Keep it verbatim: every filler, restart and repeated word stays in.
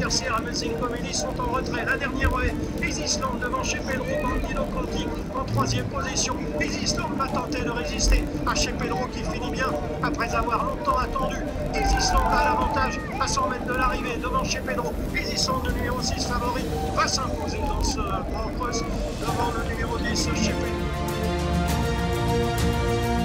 Tertiaire, Amazing Comedy sont en retrait. La dernière est Existant devant chez Pedro, Bandito Conti en troisième position. Existant va tenter de résister à chez Pedro qui finit bien après avoir longtemps attendu. Existant a l'avantage à cent mètres de l'arrivée devant chez Pedro. Existant, le numéro six favori, va s'imposer dans ce Grand Cross devant le numéro dix chez Pedro.